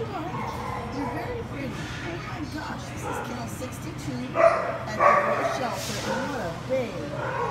you are. You're very pretty. Oh my gosh, this is kennel 62 at Devore Shelter. And what a big